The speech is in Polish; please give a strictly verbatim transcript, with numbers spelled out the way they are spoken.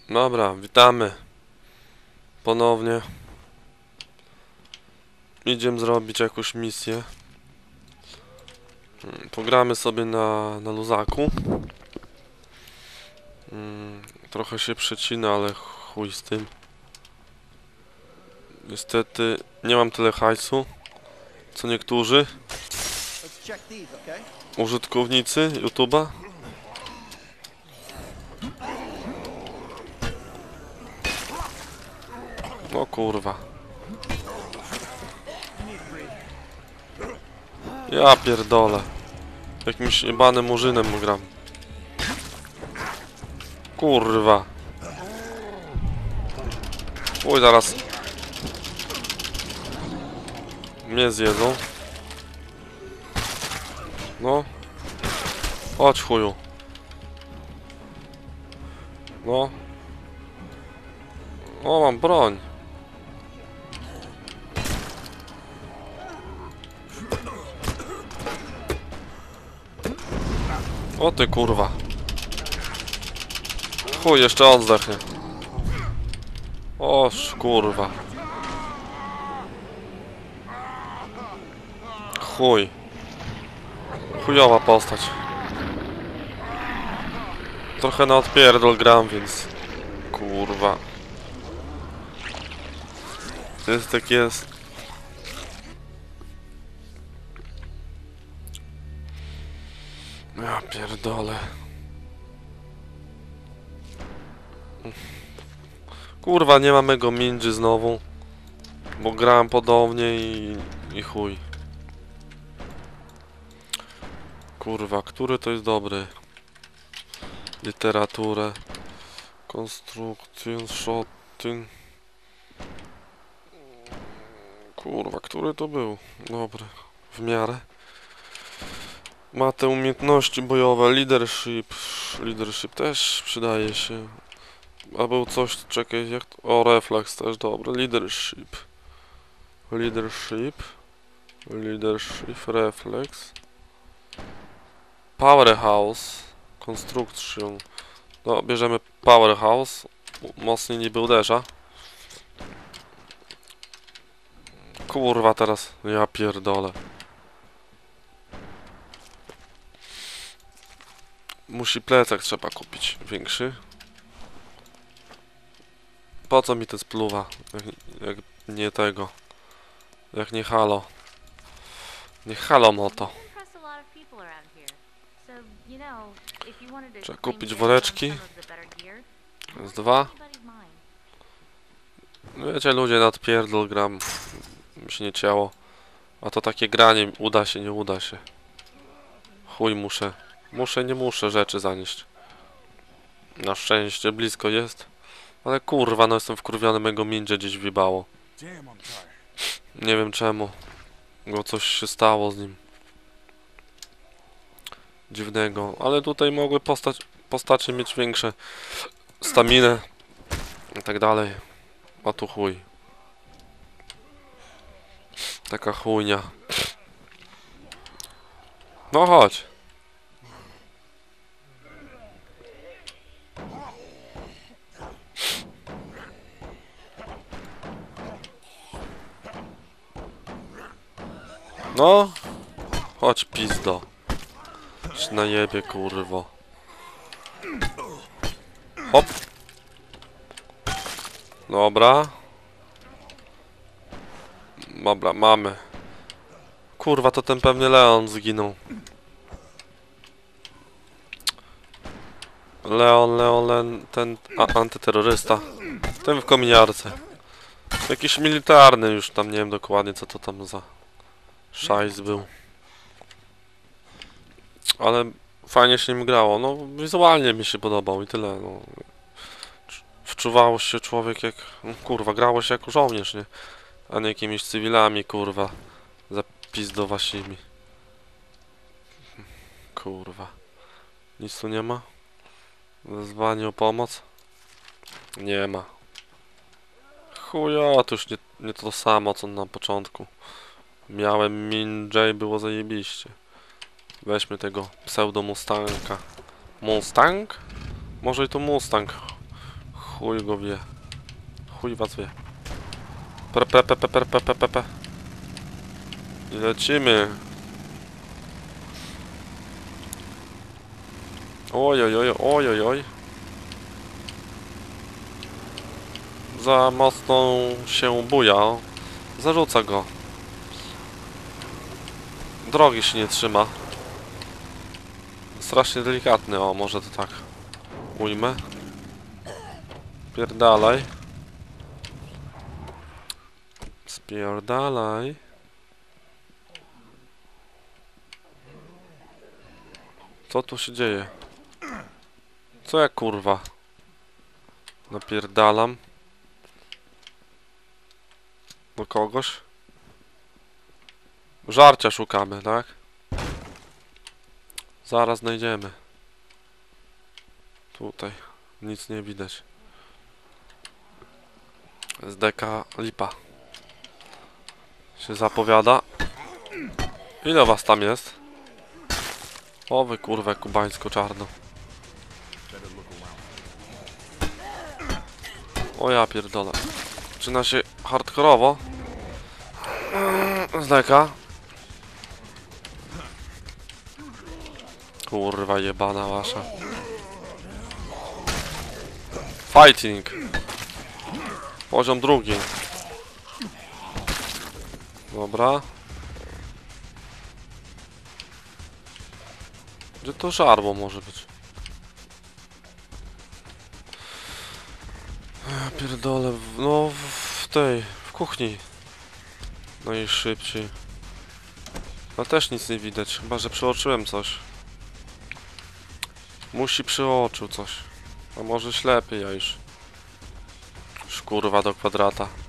Dobra, witamy ponownie. Idziemy zrobić jakąś misję. Pogramy sobie na, na luzaku. Trochę się przecina, ale chuj z tym. Niestety nie mam tyle hajsu, co niektórzy użytkownicy YouTube'a. No kurwa. Ja pierdolę. Jakimś jebanym murzynem gram. Kurwa. Oj, zaraz mnie zjedzą. No. Chodź chuju. No. O, mam broń. O ty kurwa. Chuj, jeszcze on zdechnie. Oż kurwa. Chuj. Chujowa postać. Trochę na odpierdol gram, więc... Kurwa. Jest tak jest. Ja pierdolę. Kurwa, nie mam mego Mindży znowu. Bo grałem podobnie i... i chuj. Kurwa, który to jest dobry? Literaturę. Konstrukcję, shotting. Kurwa, który to był? Dobry. W miarę. Ma te umiejętności bojowe. Leadership. Leadership też przydaje się. A był coś, czekaj, jak to? O, refleks też dobry. Leadership. Leadership. Leadership, refleks. Powerhouse. Construction. No, bierzemy Powerhouse. Mocniej niby uderza. Kurwa, teraz. Ja pierdolę. Musi plecak trzeba kupić. Większy. Po co mi to spluwa? Jak, jak nie tego. Jak nie halo. Nie halo moto. Trzeba kupić woreczki. Z dwa. Wiecie, ludzie, nad pierdol gram. Mi się nie ciało. A to takie granie, uda się, nie uda się. Chuj, muszę. Muszę, nie muszę rzeczy zanieść. Na szczęście blisko jest. Ale kurwa, no jestem wkurwiony, mego Mindże gdzieś wjebało. Nie wiem czemu. Bo coś się stało z nim. Dziwnego. Ale tutaj mogły postać, postacie mieć większe staminę. I tak dalej. A tu chuj. Taka chujnia. No chodź. No. Chodź pizdo. Się najebie, kurwo. Hop. Dobra. Dobra, mamy. Kurwa, to ten pewnie Leon zginął. Leon, Leon, Leon ten a, antyterrorysta. Ten w kominiarce. Jakiś militarny już tam, nie wiem dokładnie co to tam za szajs był. Ale fajnie się nim grało. No, wizualnie mi się podobał i tyle. No. Wczuwało się człowiek jak... No, kurwa, grało się jako żołnierz, nie? A nie jakimiś cywilami, kurwa. Zapizdowasimi. Kurwa. Nic tu nie ma? Wezwanie o pomoc? Nie ma. Chuja, to już nie, nie to samo co na początku. Miałem Mindże i było zajebiście. Weźmy tego pseudo Mustanga. Mustang? Może i to Mustang. Chuj go wie. Chuj was wie. Pe, pe, pe, pe, pe, pe, pe, pe, pe. I lecimy. Oj, oj, oj, oj, oj, oj. Za mocno się buja. Zarzuca go. Drogi się nie trzyma. Strasznie delikatny, o, może to tak ujmę. Spierdalaj. Spierdalaj. Co tu się dzieje? Co ja kurwa? Napierdalam. Do kogoś? Żarcia szukamy, tak? Zaraz znajdziemy. Tutaj. Nic nie widać. S D K lipa. Się zapowiada. Ile was tam jest? O wy kurwę kubańsko-czarno. O ja pierdolę. Zaczyna się hardkorowo. S D K. Kurwa jebana wasza. Fighting. Poziom drugi. Dobra. Gdzie to żarło może być? Ja pierdolę, w, no w tej, w kuchni. Najszybciej. No też nic nie widać, chyba że przeoczyłem coś. Musi przeoczył coś. A może ślepy ja już. Już kurwa do kwadrata.